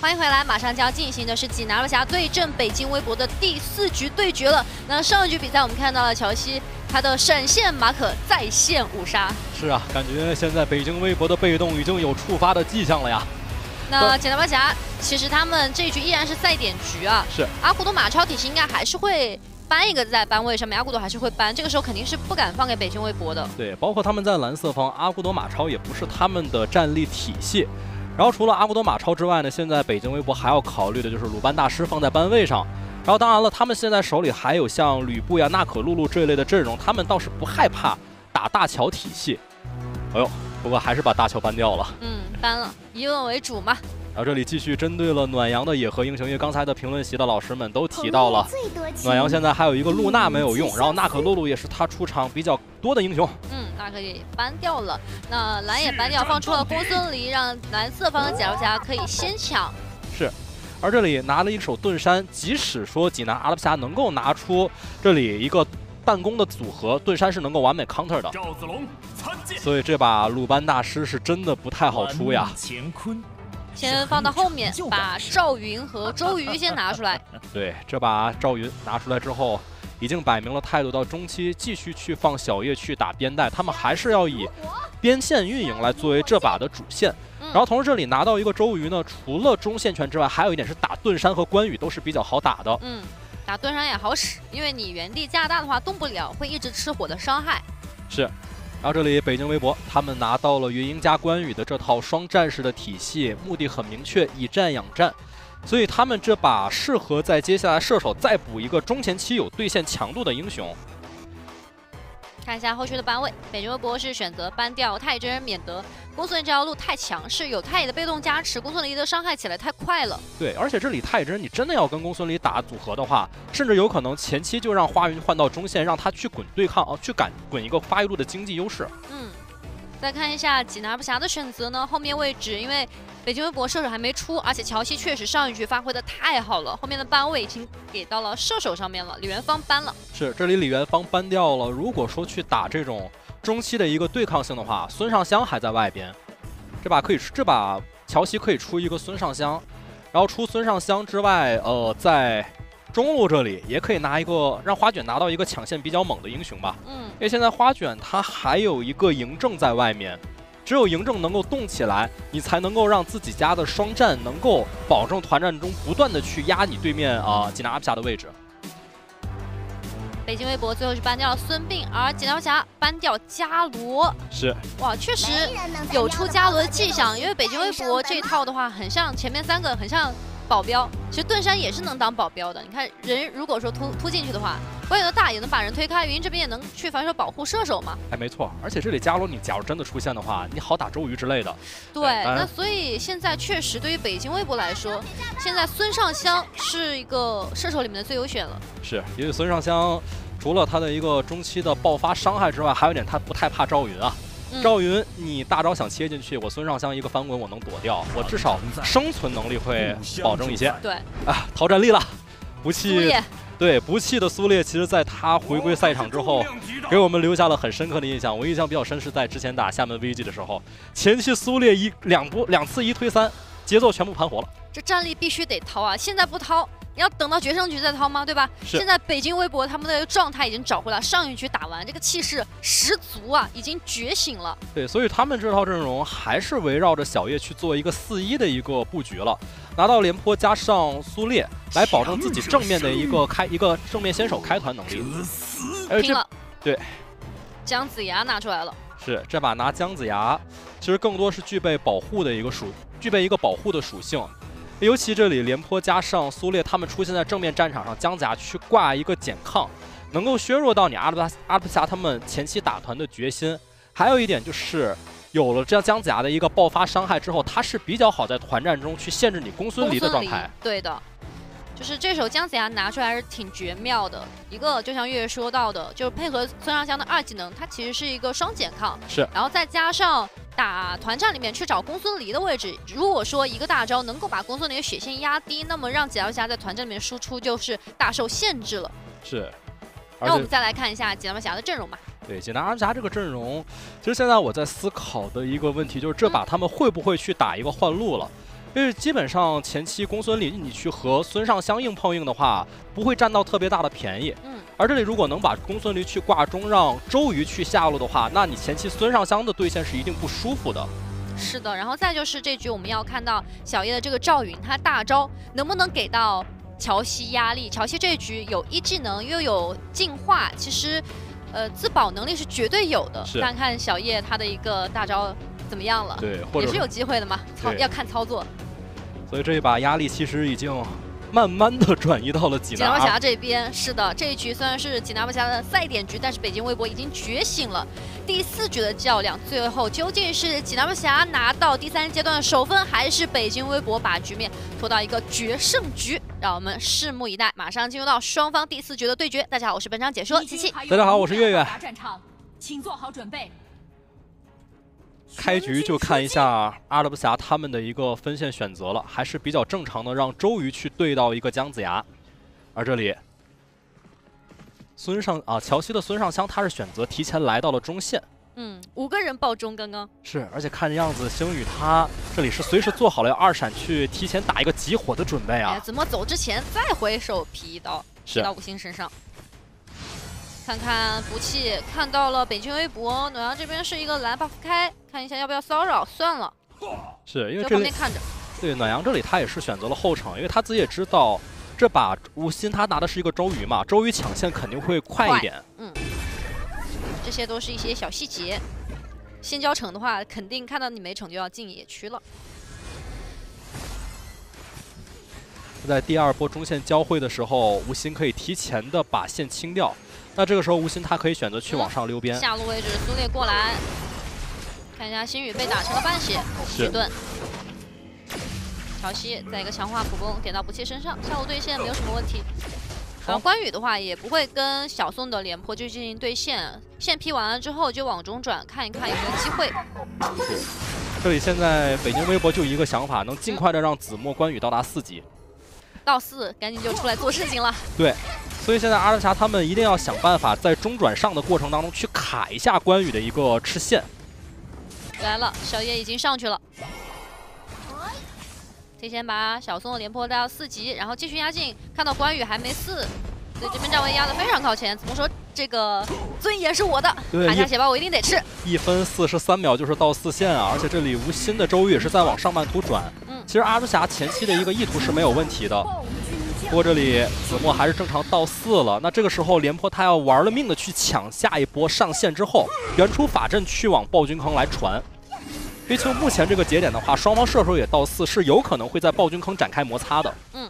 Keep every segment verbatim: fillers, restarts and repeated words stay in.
欢迎回来，马上就要进行的是济南二侠对阵北京微博的第四局对决了。那上一局比赛我们看到了乔西他的闪现马可再现五杀。 是啊，感觉现在北京微博的被动已经有触发的迹象了呀。 那济南二侠其实他们这一局依然是赛点局啊。 是。 阿古多马超体系应该还是会搬一个在班位上面，阿古多还是会搬，这个时候肯定是不敢放给北京微博的。 对，包括他们在蓝色方，阿古多马超也不是他们的战力体系。 然后除了阿古多马超之外呢，现在北京微博还要考虑的就是鲁班大师放在班位上。然后当然了，他们现在手里还有像吕布呀、娜可露露这一类的阵容，他们倒是不害怕打大乔体系。哎呦，不过还是把大乔搬掉了。 嗯，搬了，以稳为主嘛。 然后这里继续针对了暖阳的野河英雄，因为刚才的评论席的老师们都提到了，暖阳现在还有一个露娜没有用，然后娜可露露也是他出场比较多的英雄。 嗯，娜可也搬掉了，那蓝也搬掉，放出了公孙离，让蓝色方的贾如侠可以先抢。 是，而这里拿了一手盾山，即使说济南阿拉布侠能够拿出这里一个弹弓的组合，盾山是能够完美 counter 的。赵子龙参见。所以这把鲁班大师是真的不太好出呀。乾坤。 先放到后面，把赵云和周瑜先拿出来。 对，这把赵云拿出来之后，已经摆明了态度，到中期继续去放小叶去打边带，他们还是要以边线运营来作为这把的主线。 嗯、 然后同时这里拿到一个周瑜呢，除了中线权之外，还有一点是打盾山和关羽都是比较好打的。 嗯，打盾山也好使，因为你原地加大的话动不了，会一直吃火的伤害。 是。 然后这里北京微博他们拿到了云鹰加关羽的这套双战士的体系，目的很明确，以战养战，所以他们这把适合在接下来射手再补一个中前期有对线强度的英雄。 看一下后续的班位，北京微博是选择搬掉太真，免得公孙离这条路太强势，有太乙的被动加持，公孙离的伤害起来太快了。 对，而且这里太真，你真的要跟公孙离打组合的话，甚至有可能前期就让花云换到中线，让他去滚对抗，哦、啊，去赶滚一个发育度的经济优势。 嗯，再看一下济南二不侠的选择呢，后面位置因为北京微博射手还没出，而且乔西确实上一局发挥的太好了，后面的班位已经给到了射手上面了，李元芳搬了。 是，这里李元芳搬掉了。如果说去打这种中期的一个对抗性的话，孙尚香还在外边，这把可以，这把乔西可以出一个孙尚香，然后出孙尚香之外，呃，在中路这里也可以拿一个让花卷拿到一个抢线比较猛的英雄吧。 嗯， 因为现在花卷他还有一个嬴政在外面。 只有嬴政能够动起来，你才能够让自己家的双战能够保证团战中不断的去压你对面啊济南阿布侠的位置。 北京微博最后是搬掉了孙膑，而济南阿布侠搬掉伽罗。 是哇，确实有出伽罗的迹象，因为北京微博这一套的话，很像前面三个，很像保镖。其实盾山也是能当保镖的。你看人如果说突突进去的话。 关羽的大也能把人推开，云这边也能去反手保护射手嘛？ 哎，没错，而且这里伽罗你假如真的出现的话，你好打周瑜之类的。 对，那所以现在确实对于北京微博来说，现在孙尚香是一个射手里面的最优选了。 是，因为孙尚香除了他的一个中期的爆发伤害之外，还有一点他不太怕赵云啊。嗯、赵云，你大招想切进去，我孙尚香一个翻滚我能躲掉，我至少生存能力会保证一些。 对， 啊，逃战力了，不弃。 对，不弃的苏烈，其实在他回归赛场之后，给我们留下了很深刻的印象。我印象比较深是在之前打厦门 V G 的时候，前期苏烈一两波两次一推三，节奏全部盘活了。 这战力必须得掏啊！现在不掏，你要等到决胜局再掏吗？对吧？现在北京微博他们的状态已经找回来，上一局打完，这个气势十足啊，已经觉醒了。 对，所以他们这套阵容还是围绕着小叶去做一个四一的一个布局了。 拿到廉颇加上苏烈，来保证自己正面的一个开一个正面先手开团能力。 拼了， 对， 姜子牙拿出来了。 是这把拿姜子牙，其实更多是具备保护的一个属，具备一个保护的属性。尤其这里廉颇加上苏烈，他们出现在正面战场上，姜子牙去挂一个减抗，能够削弱到你阿拉布阿拉布侠他们前期打团的决心。还有一点就是。 有了这样姜子牙的一个爆发伤害之后，他是比较好在团战中去限制你公孙离的状态。 对的，就是这手姜子牙拿出来是挺绝妙的。一个就像月月说到的，就是配合孙尚香的二技能，它其实是一个双减抗。 是， 然后再加上打团战里面去找公孙离的位置。如果说一个大招能够把公孙离的血线压低，那么让济南侠在团战里面输出就是大受限制了。 是。 那我们再来看一下济南侠的阵容吧。 对，济南阿布侠这个阵容，其实现在我在思考的一个问题就是，这把他们会不会去打一个换路了？ 因为基本上前期公孙离你去和孙尚香硬碰硬的话，不会占到特别大的便宜。 嗯。 而这里如果能把公孙离去挂中，让周瑜去下路的话，那你前期孙尚香的对线是一定不舒服的。 是的，然后再就是这局我们要看到小叶的这个赵云，他大招能不能给到乔西压力？乔西这局有一技能又有净化，其实呃自保能力是绝对有的。看看小叶他的一个大招怎么样了？ 对，或者也是有机会的嘛，操要看操作。 所以这一把压力其实已经慢慢的转移到了济济南不侠这边。是的，这一局虽然是济南不侠的赛点局，但是北京微博已经觉醒了。第四局的较量，最后究竟是济南不侠拿到第三阶段的首分，还是北京微博把局面拖到一个决胜局？让我们拭目以待。马上进入到双方第四局的对决。大家好，我是本场解说七七。 大家好，我是月月。 战场，请做好准备。 开局就看一下阿拉伯侠他们的一个分线选择了，还是比较正常的，让周瑜去对到一个姜子牙。而这里，孙尚啊，乔西的孙尚香他是选择提前来到了中线。 嗯，五个人爆中刚刚是，而且看这样子，星宇他这里是随时做好了要二闪去提前打一个集火的准备啊。 哎，怎么走之前再回手劈一刀，劈到五星身上。看看不弃，看到了北京微博，暖阳这边是一个蓝 buff 开，看一下要不要骚扰，算了。 是因为这旁边看着。对， 暖阳这里他也是选择了后场，因为他自己也知道这把吴昕他拿的是一个周瑜嘛，周瑜抢线肯定会快一点。 嗯，这些都是一些小细节。先交城的话，肯定看到你没城就要进野区了。 在第二波中线交汇的时候，吴昕可以提前的把线清掉。那这个时候，吴昕他可以选择去往上溜边。 嗯、下路位置，苏烈过来，看一下星宇被打成了半血，举盾。乔西在一个强化普攻点到不弃身上，下路对线没有什么问题。然后关羽的话也不会跟小宋的廉颇就进行对线，线劈完了之后就往中转，看一看有没有机会。 是，这里现在北京微博就一个想法，能尽快的让子墨关羽到达四级。 到四，赶紧就出来做事情了。 对。所以现在阿拉侠他们一定要想办法在中转上的过程当中去卡一下关羽的一个吃线。 来了，小叶已经上去了，提前把小宋的廉颇带到四级，然后继续压境。看到关羽还没四，所以这边站位压得非常靠前。怎么说这个尊严是我的，卡下血包我一定得吃。一分四十三秒就是到四线啊，而且这里吴昕的周瑜也是在往上半图转。 嗯， 其实阿拉侠前期的一个意图是没有问题的。不过这里子墨还是正常到四了，那这个时候廉颇他要玩了命的去抢下一波上线之后，原出法阵去往暴君坑来传。因为就目前这个节点的话，双方射手也到四，是有可能会在暴君坑展开摩擦的。 嗯。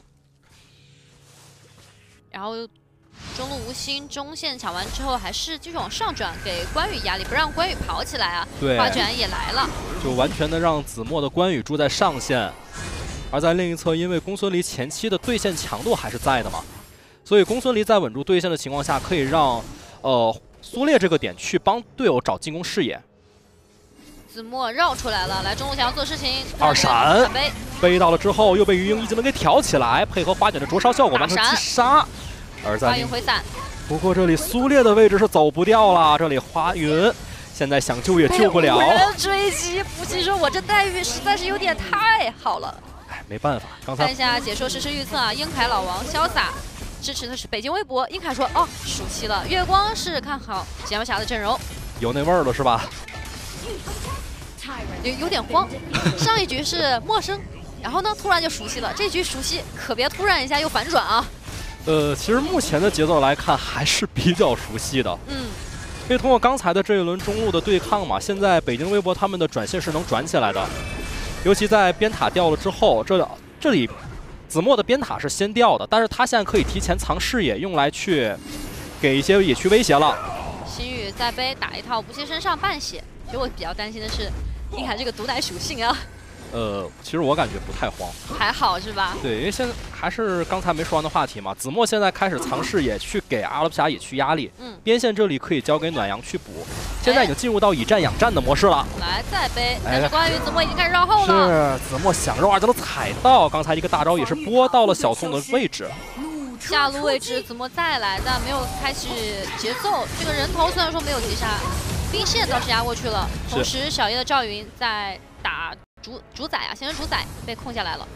然后中路吴昕中线抢完之后，还是继续往上转，给关羽压力，不让关羽跑起来啊。 对， 花卷也来了， 就完全的让子墨的关羽住在上线。而在另一侧，因为公孙离前期的对线强度还是在的嘛，所以公孙离在稳住对线的情况下，可以让呃苏烈这个点去帮队友找进攻视野。 子墨绕出来了，来中路想要做事情， 二闪背背到了之后，又被鱼鹰一技能给挑起来，配合花卷的灼烧效果完成击杀。而在花云回伞， 不过这里苏烈的位置是走不掉了，这里花云现在想救也救不了。 人追击，不气说我这待遇实在是有点太好了。 没办法，刚才看一下解说实时预测啊，英凯老王潇洒支持的是北京微博。英凯说哦，熟悉了。月光是看好济南不侠的阵容， 有那味儿了是吧？ 有有点慌。上一局是陌生，然后呢突然就熟悉了，这局熟悉可别突然一下又反转啊。 呃，其实目前的节奏来看还是比较熟悉的。 嗯， 因为通过刚才的这一轮中路的对抗嘛，现在北京微博他们的转线是能转起来的。尤其在边塔掉了之后，这这里子墨的边塔是先掉的，但是他现在可以提前藏视野，用来去给一些野区威胁了。 星宇在背打一套不切身上半血，其实我比较担心的是英凯这个毒奶属性啊。 呃，其实我感觉不太慌， 还好是吧？ 对，因为现在还是刚才没说完的话题嘛。子墨现在开始藏视野，去给阿拉伯侠野区压力。嗯，边线这里可以交给暖阳去补。现在已经进入到以战养战的模式了。 来再背，但是关羽子墨已经开始绕后了。是子墨想绕二技能踩到，刚才一个大招也是拨到了小宋的位置。 下路位置子墨再来，但没有开启节奏。这个人头虽然说没有击杀，兵线倒是压过去了。同时小叶的赵云在打主主宰啊，先人主宰被控下来了。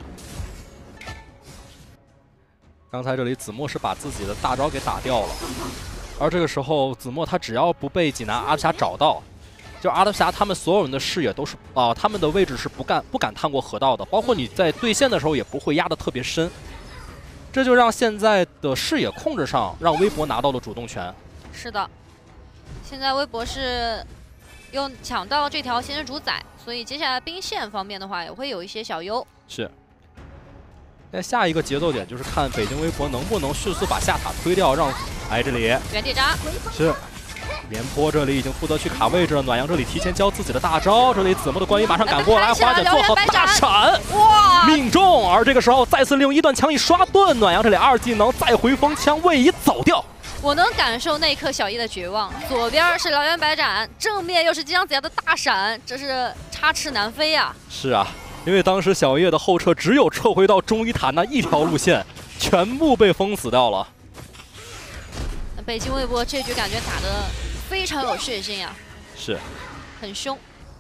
刚才这里子墨是把自己的大招给打掉了，而这个时候子墨他只要不被济南阿德霞找到，就阿德霞他们所有人的视野都是啊、呃，他们的位置是不敢不敢探过河道的，包括你在对线的时候也不会压得特别深，这就让现在的视野控制上让微博拿到了主动权。 是的，现在微博是又抢到这条先人主宰，所以接下来兵线方面的话也会有一些小优。 是。那下一个节奏点就是看北京微博能不能迅速把下塔推掉，让哎这里原地扎是廉颇这里已经负责去卡位置了，暖阳这里提前交自己的大招，这里子墨的关羽马上赶过来，花姐做好大闪， 哇， 命中！而这个时候再次利用一段强以刷盾，暖阳这里二技能再回风枪位移走掉。 我能感受那一刻小易的绝望，左边是燎原白斩，正面又是吉祥子牙的大闪，这是插翅难飞呀、啊！ 是啊。因为当时小叶的后撤只有撤回到中医塔那一条路线，全部被封死掉了。 北京微博这局感觉打得非常有血性啊， 是， 很凶。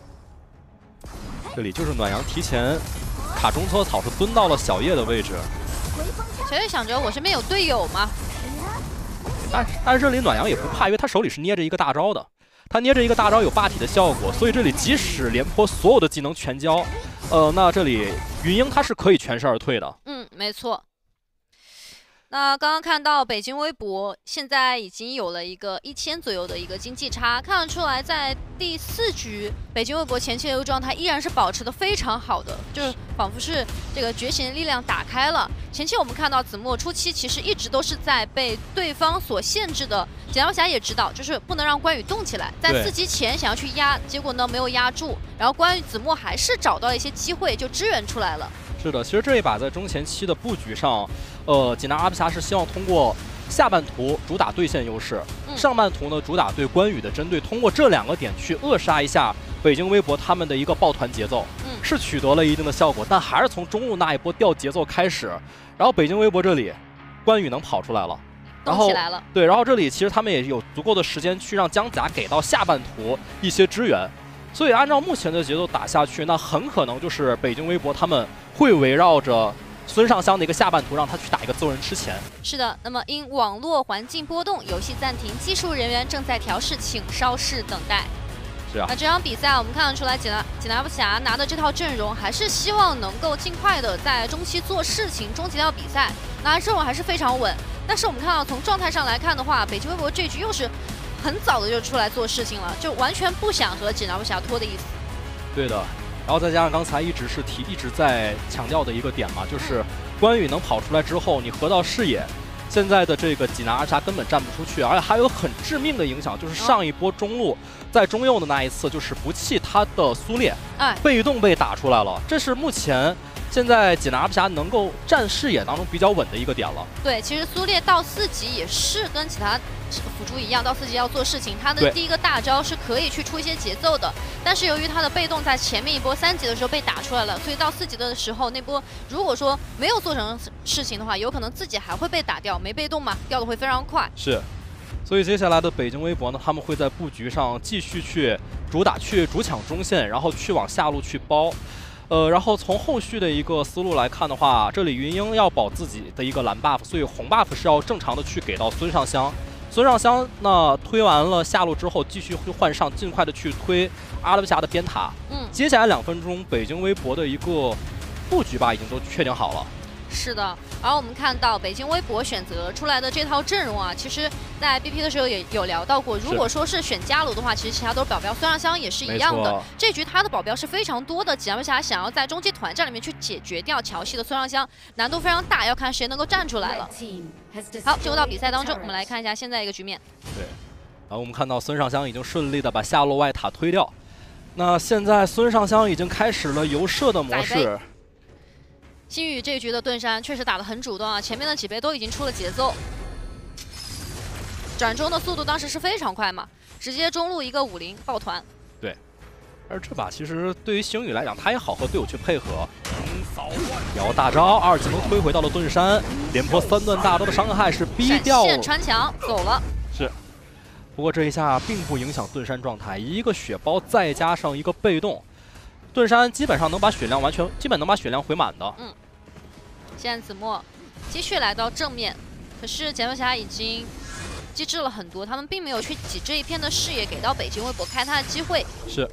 这里就是暖阳提前卡中搓草，是蹲到了小叶的位置。 小叶想着我身边有队友嘛， 但但是这里暖阳也不怕，因为他手里是捏着一个大招的，他捏着一个大招有霸体的效果，所以这里即使廉颇所有的技能全交。呃，那这里云鹰他是可以全身而退的。 嗯，没错。那刚刚看到北京微博现在已经有了一个一千左右的一个经济差，看得出来在第四局北京微博前期的一个状态依然是保持的非常好的，就是仿佛是这个觉醒的力量打开了。前期我们看到子墨初期其实一直都是在被对方所限制的，简耀侠也知道，就是不能让关羽动起来，在四级前想要去压，结果呢没有压住，然后关羽子墨还是找到了一些机会就支援出来了。 是的，其实这一把在中前期的布局上，呃，济南阿布侠是希望通过下半图主打对线优势， 嗯、 上半图呢主打对关羽的针对，通过这两个点去扼杀一下北京微博他们的一个抱团节奏， 嗯、 是取得了一定的效果，但还是从中路那一波掉节奏开始，然后北京微博这里关羽能跑出来了。然后对，然后这里其实他们也有足够的时间去让姜甲给到下半图一些支援，所以按照目前的节奏打下去，那很可能就是北京微博他们会围绕着孙尚香的一个下半图，让他去打一个揍人吃钱。 是的，那么因网络环境波动，游戏暂停，技术人员正在调试，请稍事等待。 是啊， 那这场比赛我们看得出来，济南济南阿布侠拿的这套阵容，还是希望能够尽快的在中期做事情，终结掉比赛。那阵容还是非常稳。但是我们看到从状态上来看的话，北京微博这局又是很早的就出来做事情了，就完全不想和济南阿布侠拖的意思。 对的，然后再加上刚才一直是提一直在强调的一个点嘛，就是关羽能跑出来之后，你河道视野。现在的这个济南阿布侠根本站不出去，而且还有很致命的影响，就是上一波中路在中右的那一次，就是不弃他的苏烈， 哎， 被动被打出来了，这是目前现在济南阿布侠能够站视野当中比较稳的一个点了。 对，其实苏烈到四级也是跟其他辅助一样，到四级要做事情，他的第一个大招是可以去出一些节奏的，但是由于他的被动在前面一波三级的时候被打出来了，所以到四级的时候那波如果说没有做成事情的话，有可能自己还会被打掉，没被动嘛，掉的会非常快。 是，所以接下来的北京微博呢，他们会在布局上继续去主打，去主抢中线，然后去往下路去包。呃，然后从后续的一个思路来看的话，这里云鹰要保自己的一个蓝 buff， 所以红 buff 是要正常的去给到孙尚香。孙尚香那推完了下路之后，继续会换上，尽快的去推阿拉布侠的边塔。 嗯，接下来两分钟，北京微博的一个布局吧，已经都确定好了。 是的，而我们看到北京微博选择出来的这套阵容啊，其实在 B P 的时候也有聊到过。如果说是选加鲁的话，其实其他都是保镖，孙尚香也是一样的。这局他的保镖是非常多的，济南阿布侠想要在中期团战里面去解决掉乔系的孙尚香，难度非常大，要看谁能够站出来了。好，进入到比赛当中，我们来看一下现在一个局面。 对，然后我们看到孙尚香已经顺利的把下路外塔推掉。那现在孙尚香已经开始了游射的模式。 星宇这一局的盾山确实打得很主动啊，前面的几杯都已经出了节奏，转中的速度当时是非常快嘛，直接中路一个五零抱团。 对，而这把其实对于星宇来讲，他也好和队友去配合。然后大招二技能推回到了盾山，廉颇三段大招的伤害是逼掉， 闪现穿墙走了。 是，不过这一下并不影响盾山状态，一个血包再加上一个被动。 盾山基本上能把血量完全，基本能把血量回满的。 嗯。现在子墨继续来到正面，可是剪刀侠已经机智了很多，他们并没有去挤这一片的视野，给到北京微博开他的机会。 是。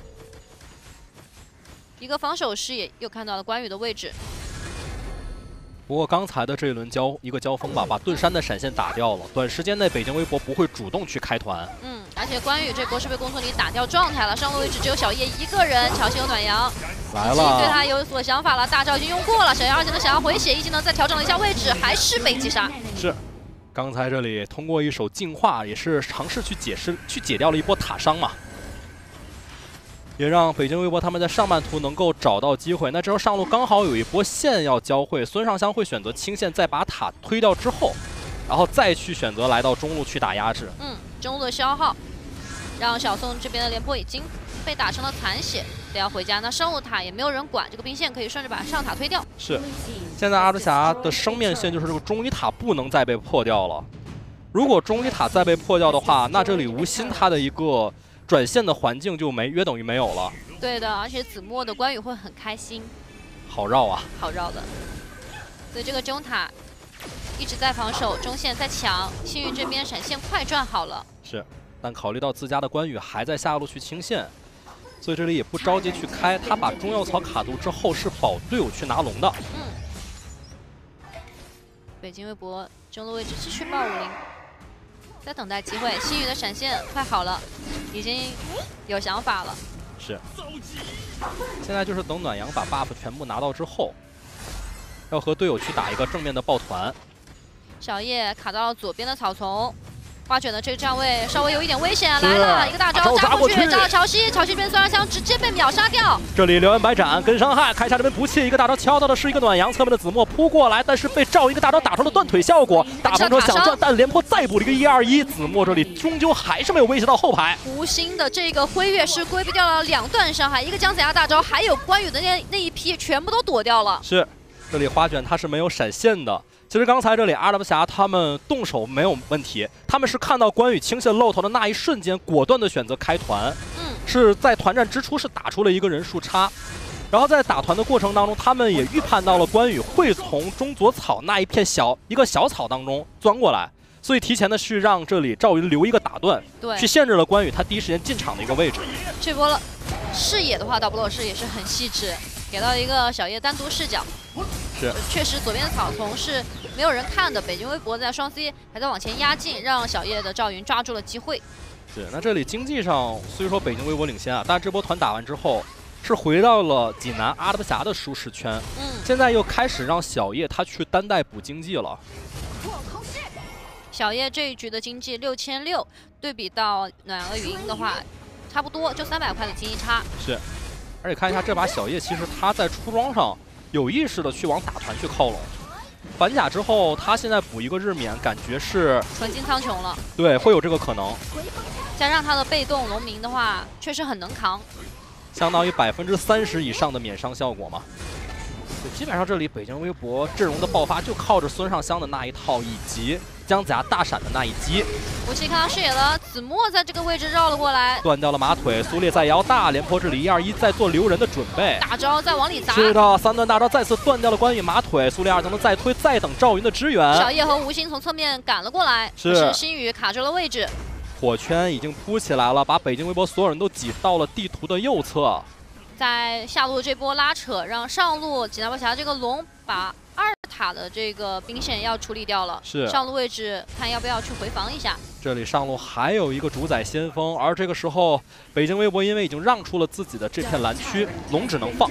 一个防守视野，又看到了关羽的位置。 不过刚才的这一轮交一个交锋吧，把盾山的闪现打掉了。短时间内，北京微博不会主动去开团。 嗯，而且关羽这波是被公孙离打掉状态了，上路位置只有小叶一个人，乔欣有暖阳， 来了， 对他有所想法了。大招已经用过了，小叶二技能想要回血，一技能再调整了一下位置，还是被击杀。 是，刚才这里通过一手净化，也是尝试去解释去解掉了一波塔伤嘛。 也让北京微博他们在上半图能够找到机会。那这时候上路刚好有一波线要交汇，孙尚香会选择清线，再把塔推掉之后，然后再去选择来到中路去打压制。 嗯，中路的消耗让小宋这边的廉颇已经被打成了残血，得要回家。那上路塔也没有人管，这个兵线可以顺着把上塔推掉。 是，现在阿德霞的生命线就是这个中医塔不能再被破掉了。如果中医塔再被破掉的话，那这里无心他的一个 转线的环境就没约等于没有了。 对的，而且子墨的关羽会很开心。 好绕啊！ 好绕的。所以这个中塔一直在防守，中线在抢。幸运这边闪现快赚好了。是， 但考虑到自家的关羽还在下路去清线，所以这里也不着急去开。他把中药草卡住之后，是保队友去拿龙的。 嗯。北京微博中路位置继续爆五零。 在等待机会，幸运的闪现快好了，已经有想法了。 是，现在就是等暖阳把 buff 全部拿到之后，要和队友去打一个正面的抱团。 小叶卡到了左边的草丛，花卷的这个站位稍微有一点危险，来了一个大招扎过去，扎了乔西，乔西这边孙尚香直接被秒杀掉。 这里流言白斩跟伤害，开下这边不弃，一个大招敲到的是一个暖阳，侧面的子墨扑过来，但是被赵一个大招打出了断腿效果。大风车想转，但廉颇再补了一个一二一，子墨这里终究还是没有威胁到后排。 无心的这个辉月是规避掉了两段伤害，一个姜子牙大招，还有关羽的那那一批全部都躲掉了。 是，这里花卷他是没有闪现的。 其实刚才这里阿拉伯侠他们动手没有问题，他们是看到关羽清线露头的那一瞬间，果断的选择开团。 嗯， 是在团战之初是打出了一个人数差，然后在打团的过程当中，他们也预判到了关羽会从中左草那一片小一个小草当中钻过来，所以提前的去让这里赵云留一个打断， 对， 去限制了关羽他第一时间进场的一个位置。 这波了视野的话，导布罗视也是很细致，给到一个小叶单独视角。 是， 确实左边的草丛是没有人看的。北京微博在双 C 还在往前压进，让小叶的赵云抓住了机会。 是，那这里经济上虽说北京微博领先啊，但这波团打完之后是回到了济南阿拉伯侠的舒适圈。 嗯， 现在又开始让小叶他去单带补经济了。 小叶这一局的经济六千六，对比到暖阳的语音的话，差不多就三百块的经济差。 是，而且看一下这把小叶，其实他在出装上 有意识的去往打团去靠拢，反甲之后，他现在补一个日冕，感觉是纯金苍穹了。 对，会有这个可能。 加上他的被动农民的话，确实很能扛， 相当于百分之三十以上的免伤效果嘛。对，基本上这里北京微博阵容的爆发就靠着孙尚香的那一套，以及姜子牙大闪的那一击。 武器看到视野了，子墨在这个位置绕了过来， 断掉了马腿，苏烈在摇大，廉颇这里一二一在做留人的准备， 大招再往里砸。 是的，三段大招再次断掉了关羽马腿，苏烈二技能再推，再等赵云的支援。 小叶和吴昕从侧面赶了过来， 是是星宇卡住了位置， 火圈已经铺起来了，把北京微博所有人都挤到了地图的右侧。 在下路这波拉扯，让上路济南白侠这个龙把二塔的这个兵线要处理掉了。 是上路位置看要不要去回防一下。 这里上路还有一个主宰先锋，而这个时候北京微博因为已经让出了自己的这片蓝区，龙只能放。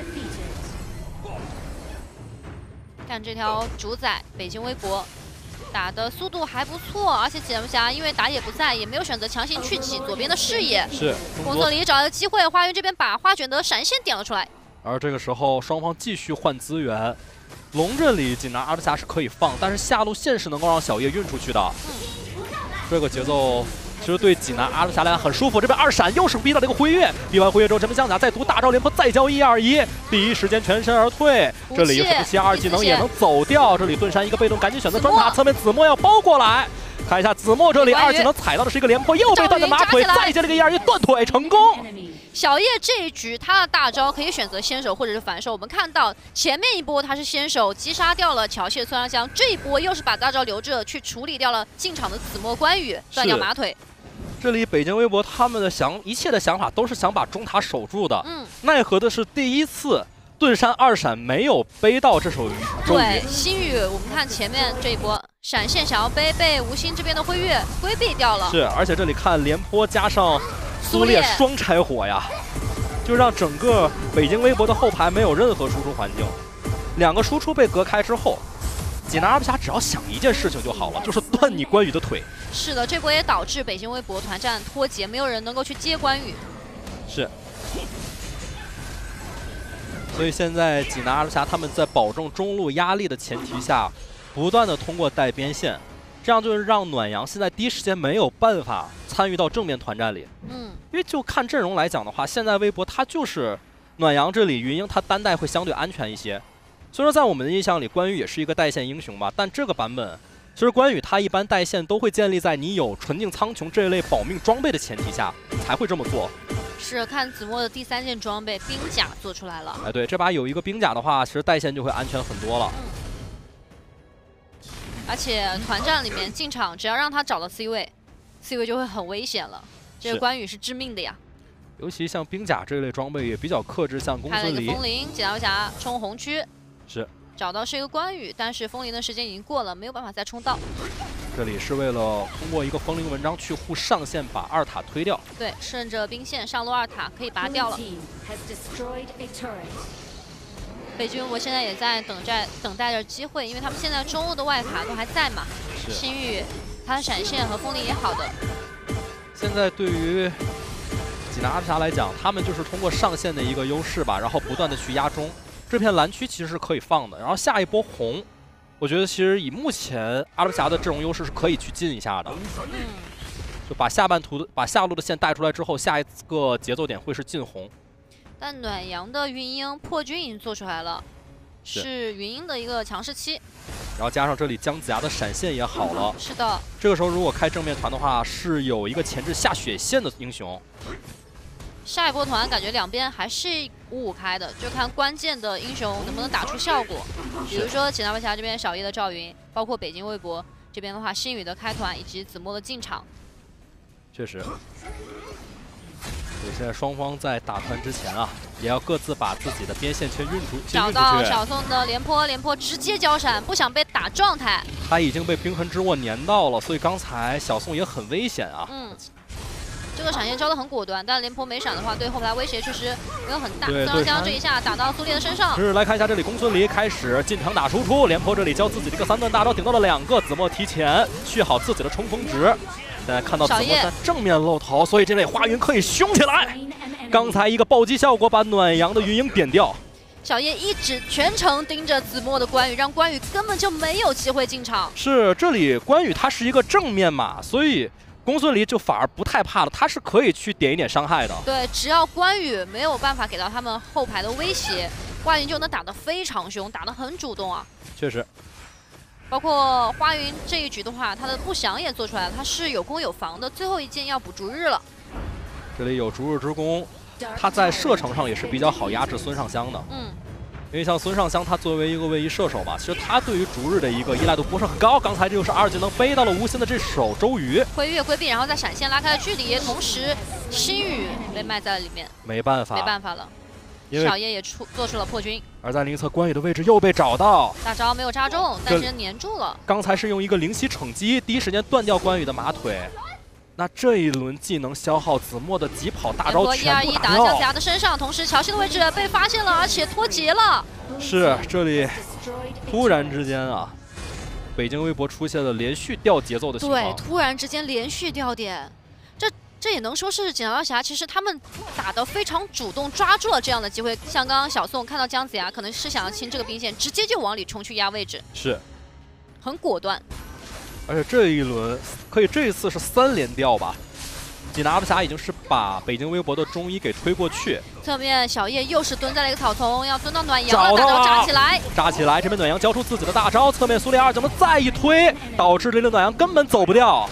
看这条主宰，北京微博打的速度还不错，而且济南白侠因为打野不在，也没有选择强行去挤左边的视野。 是， 公孙离找一个机会，花园这边把花卷的闪现点了出来。 而这个时候双方继续换资源，龙这里济南阿德霞是可以放，但是下路线是能够让小叶运出去的。 嗯， 这个节奏其实对济南阿德霞来讲很舒服。这边二闪又是逼到了一个辉月，逼完辉月之后，这边姜子牙再读大招廉颇，再交一二一，第一时间全身而退。这里福气二技能也能走掉。这里盾山一个被动，赶紧选择专塔，侧面子墨要包过来。看一下子墨这里二技能踩到的是一个廉颇，又被断的马腿，再接了一个一二一断腿成功。 小叶这一局他的大招可以选择先手或者是反手。我们看到前面一波他是先手击杀掉了乔谢孙尚香，这一波又是把大招留着去处理掉了进场的紫墨关羽，断掉马腿。 这里北京微博他们的想一切的想法都是想把中塔守住的， 嗯， 奈何的是第一次盾山二闪没有背到这手周瑜。 对，星宇，我们看前面这一波闪现想要背，被吴昕这边的辉月规避掉了。 是，而且这里看廉颇加上苏烈双拆火呀，就让整个北京微博的后排没有任何输出环境。两个输出被隔开之后，济南阿布侠只要想一件事情就好了，就是断你关羽的腿。 是的，这波也导致北京微博团战脱节，没有人能够去接关羽。 是。所以现在济南阿布侠他们在保证中路压力的前提下，不断的通过带边线，这样就是让暖阳现在第一时间没有办法参与到正面团战里。 嗯， 因为就看阵容来讲的话，现在微博它就是暖阳这里云鹰它单带会相对安全一些。所以说在我们的印象里，关羽也是一个带线英雄吧，但这个版本其实关羽他一般带线都会建立在你有纯净苍穹这一类保命装备的前提下才会这么做。 是看子墨的第三件装备冰甲做出来了。 哎，对，这把有一个冰甲的话，其实带线就会安全很多了。 嗯，而且团战里面进场，只要让他找到 C 位 ，C 位就会很危险了。这个关羽是致命的呀。 尤其像冰甲这类装备也比较克制，像公孙离。 开了一个风铃，济南阿布侠冲红区。 是。 找到是一个关羽，但是风铃的时间已经过了，没有办法再冲到。 这里是为了通过一个风铃文章去护上线，把二塔推掉。 对，顺着兵线上路二塔可以拔掉了。北京微博现在也在等待等待着机会，因为他们现在中路的外卡都还在嘛。星宇他的闪现和风铃也好的。 现在对于济南阿布侠来讲，他们就是通过上线的一个优势吧，然后不断的去压中。这片蓝区其实是可以放的，然后下一波红，我觉得其实以目前阿布侠的阵容优势是可以去进一下的。 嗯， 就把下半图的把下路的线带出来之后，下一个节奏点会是进红。 但暖阳的云鹰破军已经做出来了，是, 是云鹰的一个强势期。 然后加上这里姜子牙的闪现也好了。 是的。 这个时候如果开正面团的话，是有一个前置下血线的英雄。 下一波团感觉两边还是五五开的，就看关键的英雄能不能打出效果。比如说济南阿布侠这边小叶的赵云，包括北京微博这边的话，星宇的开团以及子墨的进场。 确实。对，现在双方在打团之前啊，也要各自把自己的边线先运出，先运出去。 找到小宋的廉颇，廉颇直接交闪，不想被打状态。 他已经被冰痕之握粘到了，所以刚才小宋也很危险啊。 嗯。这个闪现招的很果断，但廉颇没闪的话，对后排威胁确实没有很大。孙尚香这一下打到苏烈的身上。 是，来看一下这里，公孙离开始进场打输出，廉颇这里教自己这个三段大招顶到了两个，子墨提前续好自己的冲锋值。现在看到子墨在正面露头，所以这类花云可以凶起来。刚才一个暴击效果把暖阳的云鹰点掉。 小叶一直全程盯着子墨的关羽，让关羽根本就没有机会进场。 是，这里关羽他是一个正面嘛，所以公孙离就反而不太怕了，他是可以去点一点伤害的。 对，只要关羽没有办法给到他们后排的威胁，花云就能打得非常凶，打得很主动啊。 确实。 包括花云这一局的话，他的不降也做出来了，他是有攻有防的，最后一剑要补逐日了。 这里有逐日之弓，他在射程上也是比较好压制孙尚香的。 嗯。 因为像孙尚香，他作为一个位移射手嘛，其实他对于逐日的一个依赖度不是很高。刚才这就是二技能背到了无心的这手周瑜， 辉月规避，然后再闪现拉开了距离，同时星宇被卖在了里面， 没办法， 没办法了。小叶也出做出了破军， 而在另一侧关羽的位置又被找到， 大招没有扎中，但是粘住了。 刚才是用一个灵犀惩击，第一时间断掉关羽的马腿。那这一轮技能消耗，子墨的疾跑大招全部一二一打到姜子牙的身上，同时乔西的位置被发现了，而且脱节了。 是，这里突然之间啊，北京微博出现了连续掉节奏的情况。 对，突然之间连续掉点，这这也能说是济南阿布侠，其实他们打得非常主动，抓住了这样的机会。像刚刚小宋看到姜子牙，可能是想要清这个兵线，直接就往里冲去压位置， 是， 很果断。 而且这一轮可以，这一次是三连掉吧？济南阿布侠已经是把北京微博的中医给推过去。 侧面小叶又是蹲在了一个草丛，要蹲到暖阳了，大招扎起来， 扎起来！这边暖阳交出自己的大招，侧面苏烈二技能再一推，导致这个暖阳根本走不掉。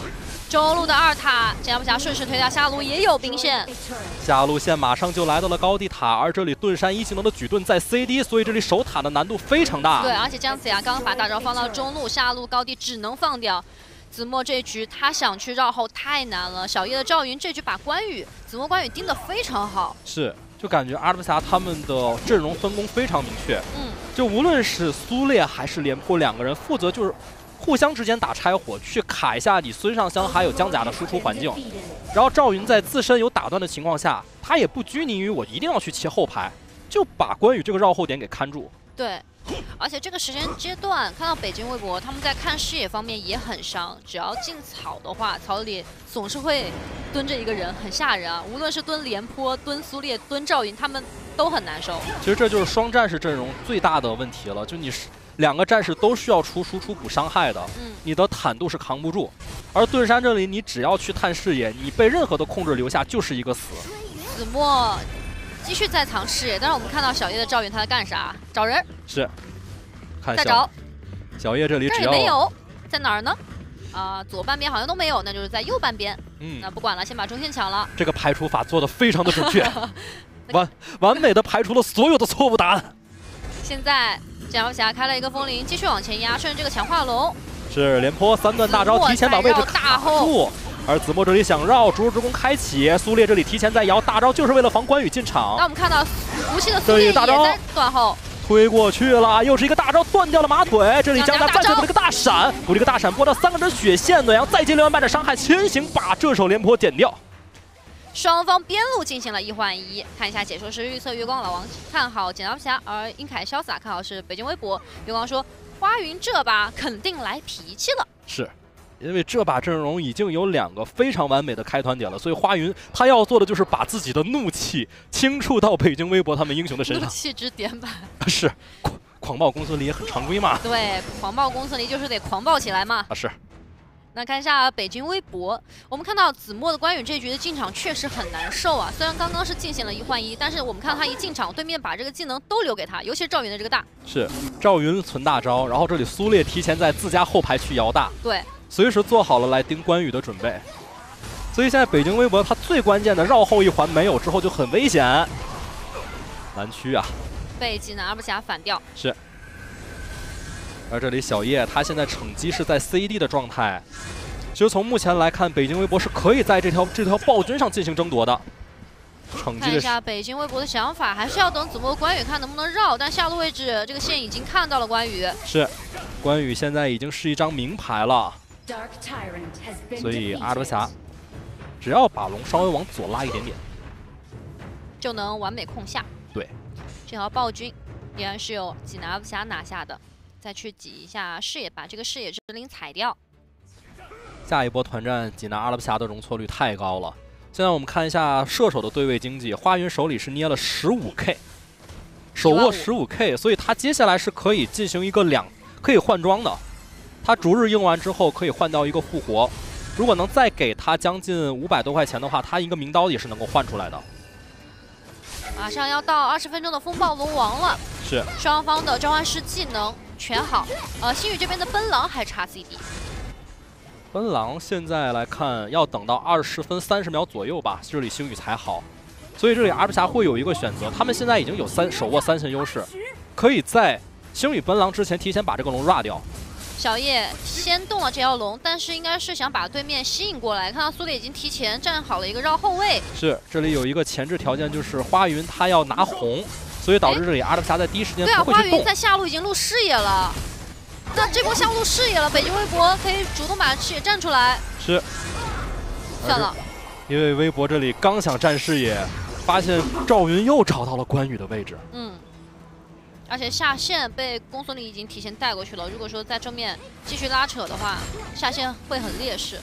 中路的二塔，剑刀不侠顺势推掉下路，也有兵线。 下路线马上就来到了高地塔，而这里盾山一技能的举盾在 C D， 所以这里守塔的难度非常大。 对，而且姜子牙刚刚把大招放到中路，下路高地只能放掉。子墨这局他想去绕后太难了，小叶的赵云这局把关羽、子墨、关羽盯得非常好。 是，就感觉阿尔布侠他们的阵容分工非常明确。 嗯， 就无论是苏烈还是廉颇两个人负责就是。互相之间打拆火，去卡一下你孙尚香还有姜子牙的输出环境。然后赵云在自身有打断的情况下，他也不拘泥于我一定要去切后排，就把关羽这个绕后点给看住。 对，而且这个时间阶段，看到北京微博他们在看视野方面也很伤，只要进草的话，草里总是会蹲着一个人，很吓人啊。无论是蹲廉颇、蹲苏烈、蹲赵云，他们都很难受。 其实这就是双战士阵容最大的问题了，就你是。两个战士都需要出输出补伤害的， 嗯， 你的坦度是扛不住。而盾山这里，你只要去探视野，你被任何的控制留下就是一个死。 子墨继续在藏视野，但是我们看到小叶的赵云他在干啥？找人。 是，看再找。 小叶这里只要没有，在哪儿呢？啊、呃，左半边好像都没有，那就是在右半边。 嗯， 那不管了，先把中线抢了。 这个排除法做得非常的准确，完完美的排除了所有的错误答案。 现在。剑刀侠开了一个风铃，继续往前压，顺着这个强化龙。 是廉颇三段大招提前把位置卡住，而子墨这里想绕，逐日之弓开启，苏烈这里提前在摇大招，就是为了防关羽进场。 那我们看到无锡的苏烈也在断后， 推过去了，又是一个大招断掉了马腿。这里姜家再次补了一个大闪，补了一个大闪拨到三个人血线，暖阳再接连完败的伤害，先行把这手廉颇点掉。 双方边路进行了一换一，看一下解说师预测月光老王看好剪刀不侠，而英凯潇洒看好是北京微博。月光说花云这把肯定来脾气了， 是因为这把阵容已经有两个非常完美的开团点了，所以花云他要做的就是把自己的怒气倾注到北京微博他们英雄的身上。 怒气值点板是狂狂暴公孙离也很常规嘛？ 对，狂暴公孙离就是得狂暴起来嘛。 啊是。 那看一下北京微博，我们看到子墨的关羽这局的进场确实很难受啊。虽然刚刚是进行了一换一，但是我们看到他一进场，对面把这个技能都留给他，尤其是赵云的这个大。是赵云存大招，然后这里苏烈提前在自家后排去摇大， 对， 随时做好了来盯关羽的准备。所以现在北京微博他最关键的绕后一环没有之后就很危险。蓝区啊， 被技能阿布侠反掉。 是。而这里小叶他现在惩击是在 C D 的状态，其实从目前来看，北京微博是可以在这条这条暴君上进行争夺的。惩击的看一下北京微博的想法，还是要等子墨关羽看能不能绕，但下路位置这个线已经看到了关羽。 是，关羽现在已经是一张名牌了，所以阿德侠只要把龙稍微往左拉一点点， 就能完美控下。 对， 这条暴君依然是由济南阿布侠拿下的。再去挤一下视野，把这个视野之灵踩掉。 下一波团战，济南阿拉布侠的容错率太高了。现在我们看一下射手的对位经济，花云手里是捏了十五 K， 手握十五 K， 所以他接下来是可以进行一个两可以换装的。他逐日用完之后可以换掉一个复活，如果能再给他将近五百多块钱的话，他一个名刀也是能够换出来的。 马上要到二十分钟的风暴龙王了， 是双方的召唤师技能全好，呃，星宇这边的奔狼还差 C D。 奔狼现在来看要等到二十分三十秒左右吧，这里星宇才好，所以这里阿布侠会有一个选择，他们现在已经有三手握三线优势，可以在星宇奔狼之前提前把这个龙 ra 掉。 小叶先动了这条龙，但是应该是想把对面吸引过来。看到苏烈已经提前站好了一个绕后位， 是这里有一个前置条件，就是花云他要拿红，所以导致这里阿德侠在第一时间不会去动。 对啊，花云在下路已经录视野了，那这波下路视野了，北京微博可以主动把视野站出来。 是， 算了， 因为微博这里刚想站视野，发现赵云又找到了关羽的位置。 嗯。而且下线被公孙离已经提前带过去了，如果说在正面继续拉扯的话，下线会很劣势。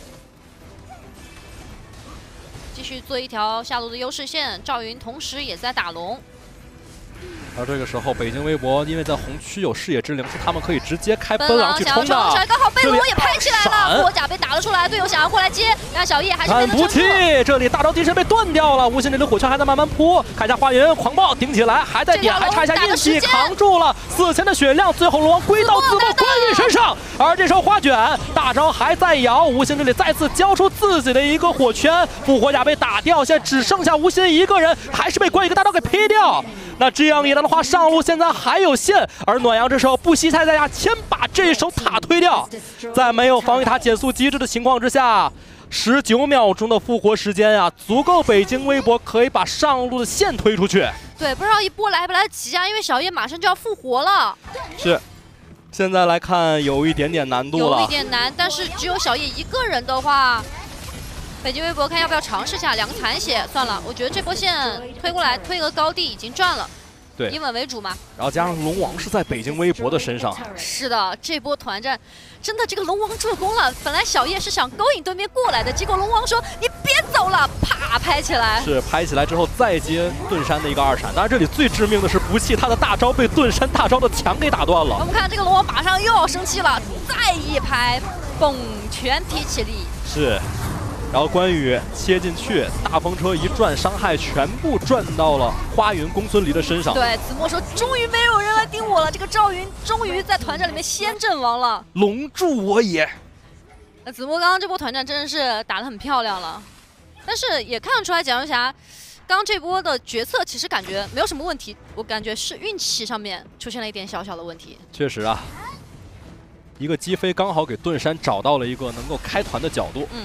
继续做一条下路的优势线，赵云同时也在打龙。 而这个时候，北京微博因为在红区有视野之灵，是他们可以直接开奔狼去冲的。 刚好被龙也拍起来了，火甲被打了出来，队友想要过来接，让小叶还是没能撑住。这里大招敌身被断掉了，无形这里火球还在慢慢扑，看一下花云狂暴顶起来，还在点，还差一下运气扛住了，四千的血量，最后龙王归到自爆关羽身上。 掉。而这时候花卷大招还在摇，吴昕这里再次交出自己的一个火圈，复活甲被打掉，现在只剩下吴昕一个人，还是被关羽一个大招给劈掉。那这样一来的话，上路现在还有线，而暖阳这时候不惜代价先把这手塔推掉，在没有防御塔减速机制的情况之下。 十九秒钟的复活时间啊，足够北京微博可以把上路的线推出去。 对，不知道一波来不来得及啊，因为小叶马上就要复活了。 是，现在来看有一点点难度了， 有一点难，但是只有小叶一个人的话，北京微博看要不要尝试下两个残血。算了，我觉得这波线推过来推个高地已经赚了。 对， 以稳为主嘛， 然后加上龙王是在北京微博的身上。 是的，这波团战真的这个龙王助攻了。本来小叶是想勾引对面过来的，结果龙王说你别走了，啪拍起来。是拍起来之后再接盾山的一个二闪，当然这里最致命的是不弃他的大招被盾山大招的墙给打断了。 我们看这个龙王马上又要生气了，再一拍，嘣，全体起立。 是。 然后关羽切进去，大风车一转，伤害全部转到了花云公孙离的身上。 对，子墨说：“终于没有人来盯我了。”这个赵云终于在团战里面先阵亡了。 龙助我也。 那子墨刚刚这波团战真的是打得很漂亮了，但是也看得出来蒋游侠刚刚这波的决策其实感觉没有什么问题，我感觉是运气上面出现了一点小小的问题。 确实啊，一个击飞刚好给盾山找到了一个能够开团的角度。 嗯。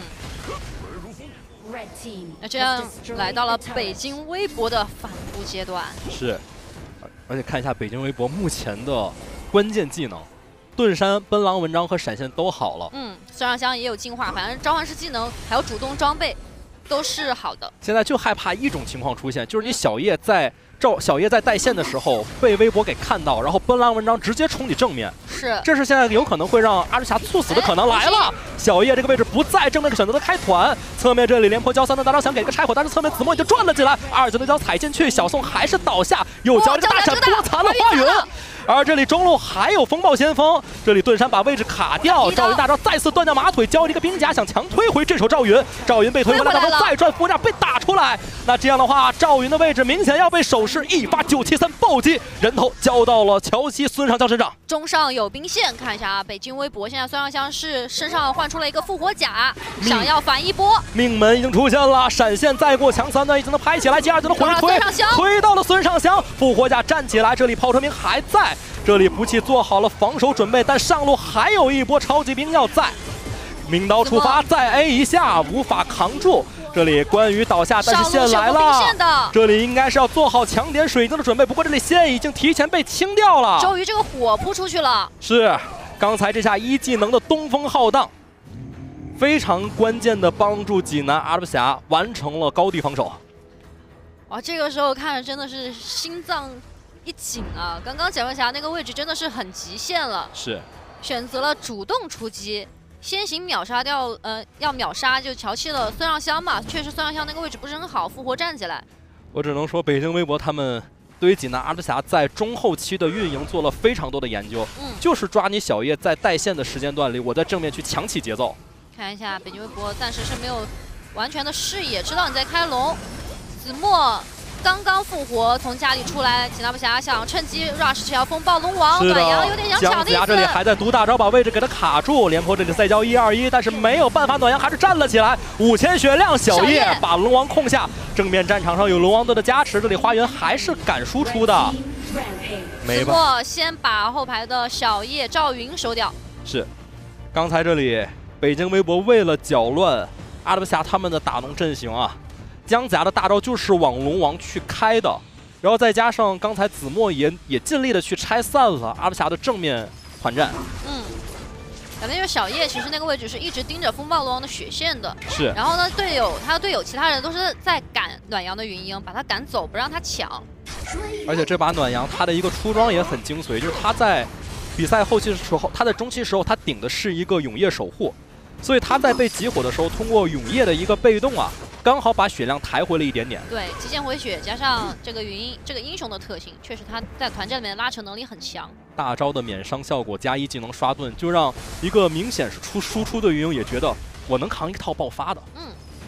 那这样来到了北京微博的反扑阶段。 是，而且看一下北京微博目前的关键技能，盾山、奔狼文章和闪现都好了。 嗯，孙尚香也有进化，反正召唤师技能还有主动装备都是好的。 现在就害怕一种情况出现，就是你小叶在赵小叶在带线的时候被微博给看到，然后奔狼文章直接冲你正面。 是， 这是现在有可能会让阿志侠猝死的可能来了。小叶这个位置不在正面，选择了开团。侧面这里廉颇交三的大招想给个拆火，但是侧面子墨已经转了进来，二级的脚踩进去，小宋还是倒下，又交一个大闪多残了花云。而这里中路还有风暴先锋，这里盾山把位置卡掉，赵云大招再次断掉马腿，交了一个兵甲想强推回这手赵云，赵云被推回来，大招再转佛甲被打出来。那这样的话，赵云的位置明显要被守势一发九七三暴击，人头交到了乔西孙尚香身上。 中上有兵线，看一下啊，北京微博现在孙尚香是身上换出了一个复活甲，想要反一波。 命门已经出现了，闪现再过强三段已经能拍起来，接二就能回推，推到了孙尚香，复活甲站起来，这里炮车兵还在。 这里不弃做好了防守准备，但上路还有一波超级兵要在。名刀出发，再 A 一下，无法扛住。这里关羽倒下，但是线来了。这里应该是要做好强点水晶的准备，不过这里线已经提前被清掉了。 周瑜这个火扑出去了。 是，刚才这下一技能的东风浩荡，非常关键的帮助济南阿拉伯侠完成了高地防守。 哇，这个时候看着真的是心脏。 一紧啊！刚刚蒋游侠那个位置真的是很极限了， 是选择了主动出击，先行秒杀掉，呃，要秒杀就调戏了孙尚香嘛。确实孙尚香那个位置不是很好，复活站起来。 我只能说，北京微博他们对于济南阿德侠在中后期的运营做了非常多的研究， 嗯， 就是抓你小叶在带线的时间段里，我在正面去抢起节奏。 看一下北京微博暂时是没有完全的视野，知道你在开龙，子墨。 刚刚复活，从家里出来，济南不侠想趁机 rush 这条风暴龙王，暖阳有点想抢的意思。 姜子牙这里还在毒大招，把位置给他卡住。廉颇这里再交一二一，但是没有办法，暖阳还是站了起来。五千血量，小叶把龙王控下。正面战场上有龙王队的加持，这里花园还是敢输出的。没办法， 先把后排的小叶赵云收掉。 是，刚才这里北京微博为了搅乱阿拉伯侠他们的打龙阵型啊。 姜子牙的大招就是往龙王去开的，然后再加上刚才子墨也也尽力的去拆散了阿拉侠的正面团战。 嗯，咱们因为小叶其实那个位置是一直盯着风暴龙王的血线的， 是。 然后呢，队友他的队友其他人都是在赶暖阳的云鹰，把他赶走，不让他抢。 而且这把暖阳他的一个出装也很精髓，就是他在比赛后期的时候，他在中期时候他顶的是一个永夜守护，所以他在被集火的时候，通过永夜的一个被动啊。 刚好把血量抬回了一点点。 对，极限回血加上这个云鹰这个英雄的特性，确实他在团战里面拉扯能力很强。 大招的免伤效果加一技能刷盾，就让一个明显是出输出的云鹰也觉得我能扛一套爆发的。 嗯。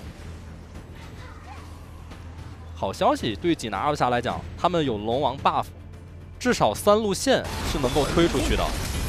好消息，对济南阿尔萨来讲，他们有龙王 buff， 至少三路线是能够推出去的。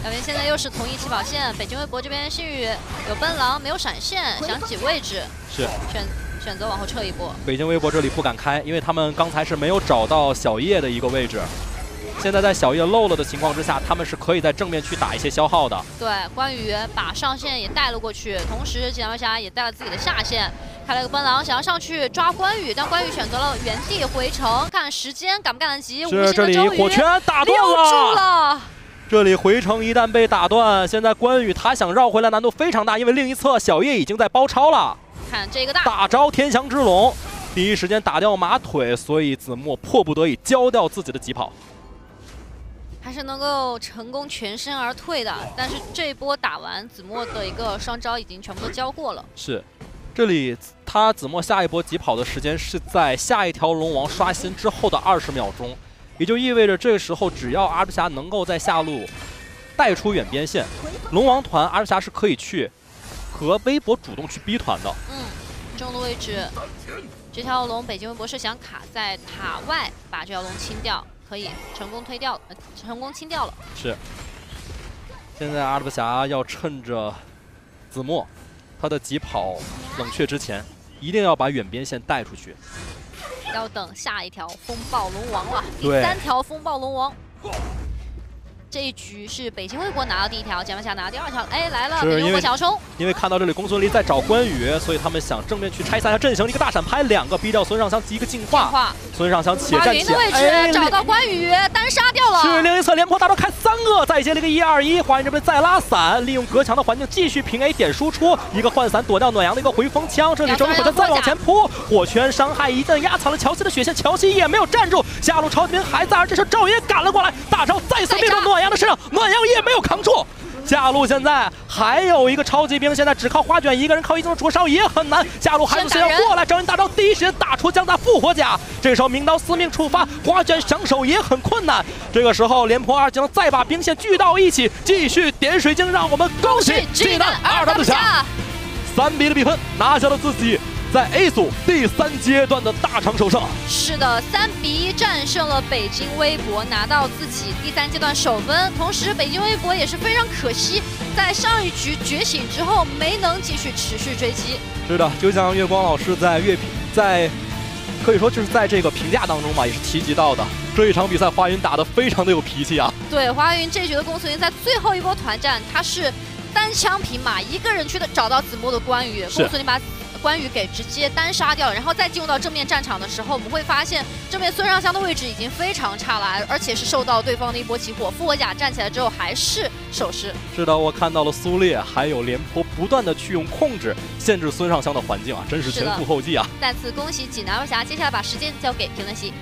小云现在又是同一起跑线，北京微博这边星宇有奔狼，没有闪现，想挤位置， 是选选择往后撤一波。 北京微博这里不敢开，因为他们刚才是没有找到小叶的一个位置。现在在小叶漏了的情况之下，他们是可以在正面去打一些消耗的。 对，关羽把上线也带了过去，同时锦标侠也带了自己的下线，开了个奔狼，想要上去抓关羽，但关羽选择了原地回城，看时间赶不赶得及。 是这里火拳打断了，住了。 这里回城一旦被打断，现在关羽他想绕回来难度非常大，因为另一侧小叶已经在包抄了。 看这个大大招天翔之龙，第一时间打掉马腿，所以子墨迫不得已交掉自己的疾跑。 还是能够成功全身而退的，但是这一波打完，子墨的一个双招已经全部都交过了。 是，这里他子墨下一波疾跑的时间是在下一条龙王刷新之后的二十秒钟，也就意味着这个时候只要阿布侠能够在下路带出远边线，龙王团阿布侠是可以去和微博主动去逼团的。 嗯，中路位置，这条龙北京微博是想卡在塔外把这条龙清掉。可以成功推掉，呃，成功清掉了。 是。现在阿布侠要趁着子墨他的疾跑冷却之前，一定要把远边线带出去。 要等下一条风暴龙王了，第对三条风暴龙王。这一局是北京微博拿到第一条，蒋文霞拿到第二条。哎，来了，北京微博想要冲。 因为看到这里公孙离在找关羽，所以他们想正面去拆散一下阵型，一个大闪拍，两个逼掉孙尚香，一个净化。化孙尚香且战且。 的位置、哎、找到关羽，单杀掉了。 是另一侧廉颇大招开三个，再接了一个一二一，华云这边再拉伞，利用隔墙的环境继续平 A 点输出，一个换伞躲掉暖阳的一个回风枪。这里整个火拳再往前扑，火拳伤害一阵压残了乔西的血线，乔西也没有站住，下路超级兵还在，而这时候赵云赶了过来，大招再次灭到暖阳的身上，暖阳也没有扛住。下路现在还有一个超级兵，现在只靠花卷一个人靠一中灼烧也很难。下路还有谁要过来？赵云大招第一时间打出将他复活甲，这时候明刀司命触发，花卷降手也很困难。这个时候廉颇二技能再把兵线聚到一起，继续点水晶，让我们恭喜济南二大侠三比的比分拿下了自己在 A 组第三阶段的大场首胜。 是的，三比一战胜了北京微博，拿到自己第三阶段首分。同时，北京微博也是非常可惜，在上一局觉醒之后没能继续持续追击。 是的，就像月光老师在月评在可以说就是在这个评价当中吧，也是提及到的，这一场比赛花云打得非常的有脾气啊。 对，花云这局的公孙林在最后一波团战，他是单枪匹马一个人去的找到子墨的关羽，公孙林把关羽给直接单杀掉了，然后再进入到正面战场的时候，我们会发现正面孙尚香的位置已经非常差了，而且是受到对方的一波起火，复活甲站起来之后还是手湿。 是的，我看到了苏烈还有廉颇不断的去用控制限制孙尚香的环境啊，真是前赴后继啊！ 再次恭喜济南二侠，接下来把时间交给评论席。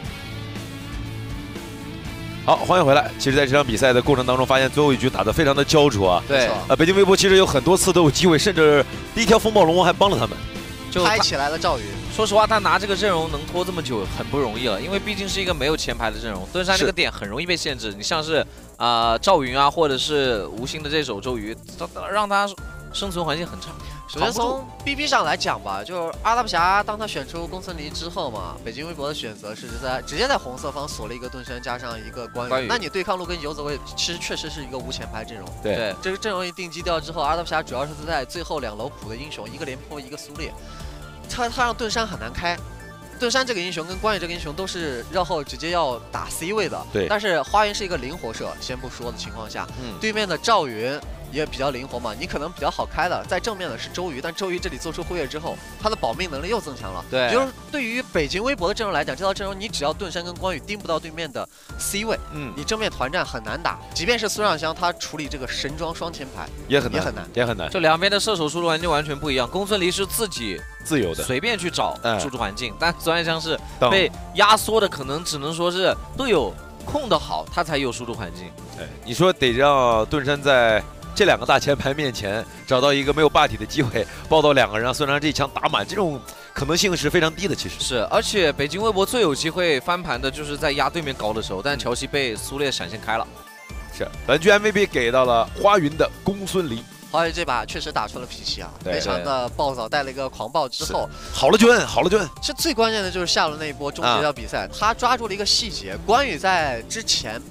好，欢迎回来。其实，在这场比赛的过程当中，发现最后一局打得非常的焦灼啊。 对， 呃，北京微博其实有很多次都有机会，甚至第一条风暴龙王还帮了他们。 就开起来了赵云。说实话，他拿这个阵容能拖这么久很不容易了，因为毕竟是一个没有前排的阵容，盾山这个点很容易被限制。你像是啊、呃、赵云啊，或者是吴昕的这手周瑜，让他生存环境很差。 首先从 B B 上来讲吧，就是阿拉伯侠当他选出公孙离之后嘛，北京微博的选择是在直接在红色方锁了一个盾山加上一个关羽。关羽那你对抗路跟游走位其实确实是一个无前排阵容。 对， 对这个阵容一定基调之后，阿拉伯侠主要是在最后两楼补的英雄，一个廉颇，一个苏烈。他他让盾山很难开，盾山这个英雄跟关羽这个英雄都是绕后直接要打 C 位的。 对， 但是花云是一个灵活射，先不说的情况下，嗯，对面的赵云也比较灵活嘛，你可能比较好开的，在正面的是周瑜，但周瑜这里做出忽略之后，他的保命能力又增强了。 对， 就是对于北京微博的阵容来讲，这套阵容你只要盾山跟关羽盯不到对面的 C 位，嗯，你正面团战很难打。即便是孙尚香，他处理这个神装双前排也很难， 也很难， 也很难。 就两边的射手输出环境完全不一样。公孙离是自己自由的， 随便去找输出环境，嗯、但孙尚香是被被压缩的，可能只能说是队友控得好，他才有输出环境。 哎，你说得让盾山在这两个大前排面前找到一个没有霸体的机会，抱到两个人让孙尚香这一枪打满，这种可能性是非常低的。其实是，而且北京微博最有机会翻盘的就是在压对面高的时候，但乔西被苏烈闪现开了。 是，本局 M V P 给到了花云的公孙离。 花云这把确实打出了脾气啊，非常的暴躁，带了一个狂暴之后， 好了军，好了军。 是最关键的就是下路那一波终结掉比赛，啊、他抓住了一个细节，关羽在之前被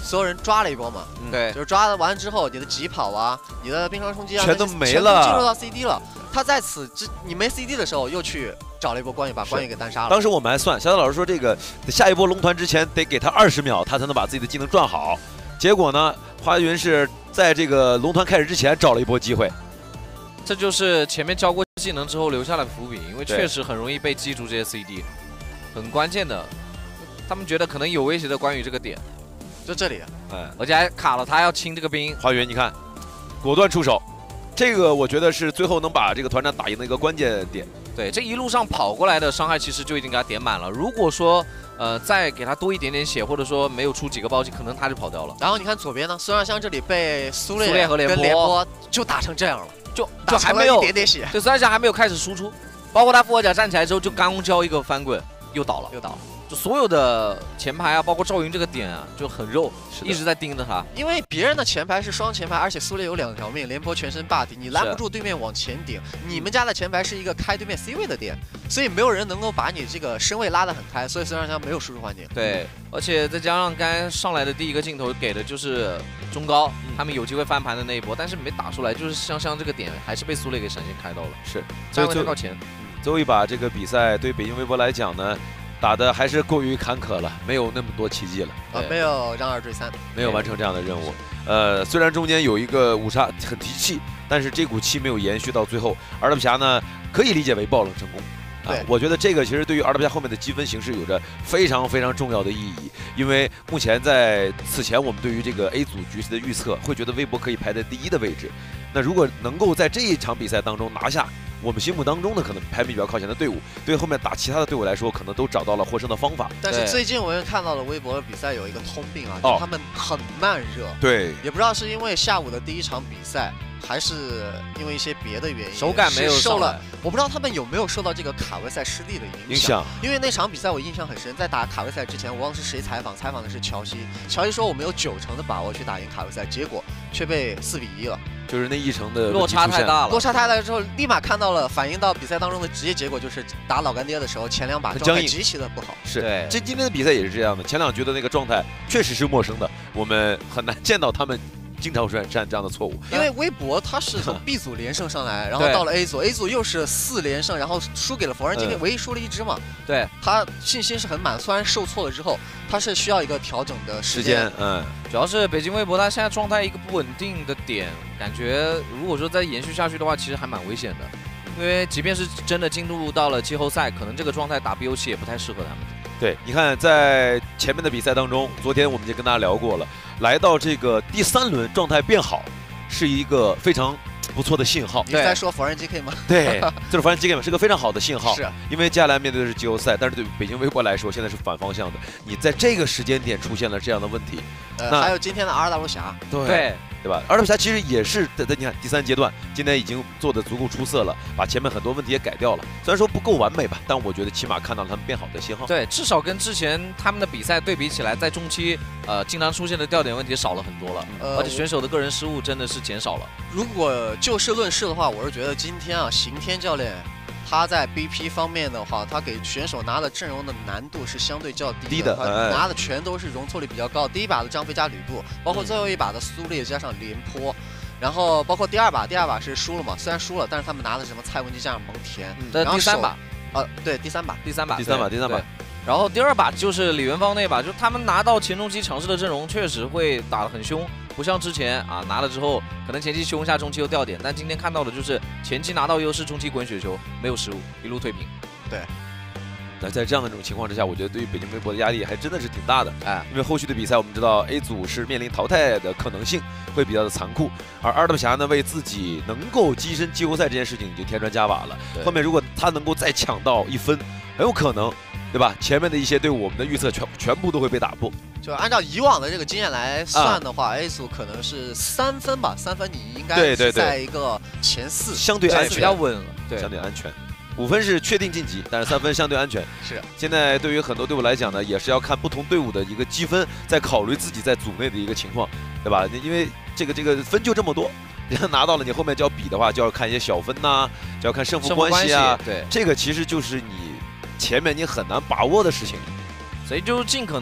所有人抓了一波嘛， 嗯、 对， 就是抓完之后，你的疾跑啊，你的冰霜冲击啊， 全都没了， 全都进入到 C D 了。他在此之你没 C D 的时候，又去找了一波关羽，把关羽给单杀了。 当时我们还算，小小老师说这个下一波龙团之前得给他二十秒，他才能把自己的技能转好。结果呢，花云是在这个龙团开始之前找了一波机会。 这就是前面教过技能之后留下的伏笔，因为确实很容易被记住这些 C D， 很关键的。他们觉得可能有威胁的关羽这个点， 就这里， 哎， 而且还卡了他要清这个兵。 花云，你看，果断出手。这个我觉得是最后能把这个团战打赢的一个关键点。 对，这一路上跑过来的伤害其实就已经给他点满了。如果说呃再给他多一点点血，或者说没有出几个暴击，可能他就跑掉了。 然后你看左边呢，孙尚香这里被苏烈、 苏烈和廉廉颇就打成这样了， 就就还没有一点点血。 对，孙尚香还没有开始输出，包括他复活甲站起来之后就刚交一个翻滚，又倒了， 又倒了。 就所有的前排啊，包括赵云这个点啊，就很肉，一直在盯着他。 因为别人的前排是双前排，而且苏烈有两条命，廉颇全身霸体，你拦不住对面往前顶。你们家的前排是一个开对面 C 位的点，所以没有人能够把你这个身位拉得很开，所以孙尚香没有输出环境。 对，而且再加上刚才上来的第一个镜头给的就是中高，嗯、他们有机会翻盘的那一波，但是没打出来，就是香香这个点还是被苏烈给闪现开到了。 是， 站位太靠前。 最后一把这个比赛对北京微博来讲呢，打的还是过于坎坷了，没有那么多奇迹了啊，没有让二追三， 没有完成这样的任务。呃，虽然中间有一个五杀很提气，但是这股气没有延续到最后。R W 侠呢，可以理解为爆冷成功。啊，我觉得这个其实对于 R W 侠后面的积分形势有着非常非常重要的意义，因为目前在此前我们对于这个 A 组局势的预测，会觉得微博可以排在第一的位置。那如果能够在这一场比赛当中拿下我们心目当中的可能排名比较靠前的队伍，对后面打其他的队伍来说，可能都找到了获胜的方法。 但是最近我又看到了微博的比赛有一个通病啊，就是他们很慢热。 对， 也不知道是因为下午的第一场比赛，还是因为一些别的原因， 手感没有受了。我不知道他们有没有受到这个卡位赛失利的影响。因为那场比赛我印象很深，在打卡位赛之前，我忘了是谁采访，采访的是乔西。乔西说我们有九成的把握去打赢卡位赛，结果却被四比一了。 就是那一成的落差太大了， 落差太大了之后，立马看到了，反映到比赛当中的直接结果就是打老干爹的时候，前两把状态极其的不好。 是，这今天的比赛也是这样的，前两局的那个状态确实是陌生的，我们很难见到他们经常出现这样的错误。 因为微博他是从 B 组连胜上来，然后到了 A 组 ，A 组又是四连胜，然后输给了佛人，今天唯一输了一支嘛。 对， 他信心是很满，虽然受挫了之后，他是需要一个调整的时间。 嗯， 主要是北京微博他现在状态一个不稳定的点，感觉如果说再延续下去的话，其实还蛮危险的。因为即便是真的进入到了季后赛，可能这个状态打 B O 七也不太适合他们。 对，你看在前面的比赛当中，昨天我们就跟大家聊过了，来到这个第三轮状态变好，是一个非常不错的信号。 你在说佛人 G K 吗？ 对，就是佛人 G K 嘛，是个非常好的信号。 是， 因为接下来面对的是季后赛，但是对北京微博来说，现在是反方向的。你在这个时间点出现了这样的问题， 呃，还有今天的 R W 侠， 对对吧 ？R W 侠其实也是在在你看第三阶段，今天已经做的足够出色了，把前面很多问题也改掉了。虽然说不够完美吧，但我觉得起码看到了他们变好的信号。 对，至少跟之前他们的比赛对比起来，在中期呃经常出现的掉点问题少了很多了，呃、而且选手的个人失误真的是减少了。 如果就事论事的话，我是觉得今天啊，刑天教练他在 B P 方面的话，他给选手拿的阵容的难度是相对较低的， 低的他拿的全都是容错率比较高。第一把的张飞加吕布，包括最后一把的苏烈加上廉颇。然后包括第二把，第二把是输了嘛，虽然输了，但是他们拿的什么蔡文姬加上蒙恬。 嗯、第三把， 呃，对，第三把， 第三把， 第三把，第三把。 然后第二把就是李元芳那把，就他们拿到前中期强势的阵容，确实会打得很凶，不像之前啊拿了之后可能前期凶一下，中期又掉点，但今天看到的就是前期拿到优势，中期滚雪球，没有失误，一路退平。 对。 那在这样的这种情况之下，我觉得对于北京微博的压力还真的是挺大的， 哎， 因为后续的比赛我们知道 A 组是面临淘汰的可能性会比较的残酷，而 R W 侠呢为自己能够跻身季后赛这件事情已经添砖加瓦了，后面如果他能够再抢到一分，很有可能，对吧？前面的一些队伍我们的预测全全部都会被打破。 就按照以往的这个经验来算的话、啊、，A 组可能是三分吧，三分你应该是在一个前四， 相对安全， 比较稳了，对， 相对安全。五分是确定晋级，但是三分相对安全。 是， 现在对于很多队伍来讲呢，也是要看不同队伍的一个积分，再考虑自己在组内的一个情况，对吧？因为这个这个分就这么多，你拿到了，你后面就要比的话，就要看一些小分呐、啊，就要看胜负关系啊。 对， 这个其实就是你前面你很难把握的事情。 所以就尽可能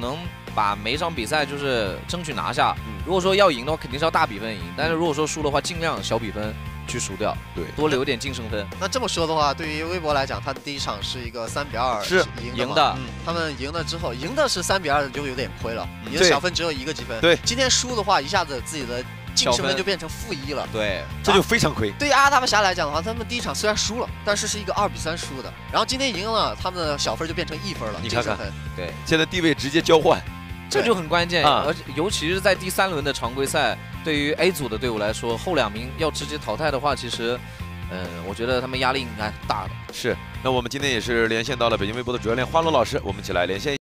把每一场比赛就是争取拿下。 嗯、 如果说要赢的话，肯定是要大比分赢；但是如果说输的话，尽量小比分去输掉， 对， 多留点净胜分。 那这么说的话，对于微博来讲，他的第一场是一个三比二是赢赢的， 嗯、他们赢了之后，赢的是三比二就有点亏了， 嗯、 赢的小分只有一个积分。 对， 今天输的话，一下子自己的净胜分就变成负一了。 对， 这就非常亏。 对于阿达巴峡来讲的话，他们第一场虽然输了，但是是一个二比三输的，然后今天赢了，他们的小分就变成一分了。 你看看， 对， 现在地位直接交换。 这就很关键，啊、而且尤其是在第三轮的常规赛，对于 A 组的队伍来说，后两名要直接淘汰的话，其实，嗯，我觉得他们压力应该大的。 是，那我们今天也是连线到了北京微博的主教练花龙老师，我们一起来连线。